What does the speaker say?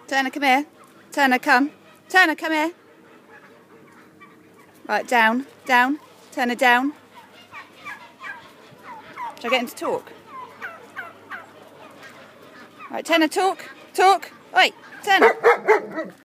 Turner, come here. Turner, come. Turner, come here. Right, down, down. Turner, down. Shall I get him to talk? Right, Turner, talk. Talk. Oi, Turner.